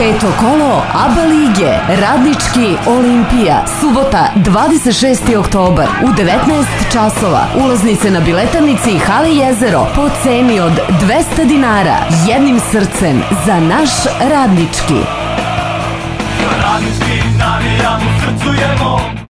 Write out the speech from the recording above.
Peto kolo ABA lige, Radnički Olimpija, subota 26. oktobar u 19 časova. Ulaznice na biletavnici Hali Jezero po ceni od 200 dinara. Jednim srcem za naš Radnički. Radnički navijamo, srcujemo.